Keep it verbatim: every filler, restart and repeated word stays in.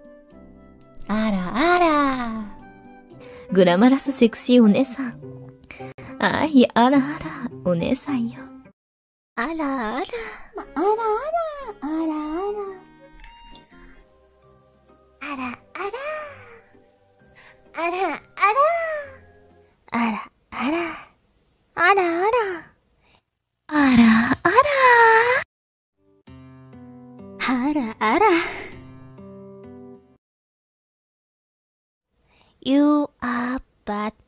あらあら。グラマラスセクシーお姉さん。あい、あらあら、お姉さんよ。あらあら。 あらあら、あらあら。あらあら。あらあら。 あらあら。あらあら。あらあら。あらあら。You are bad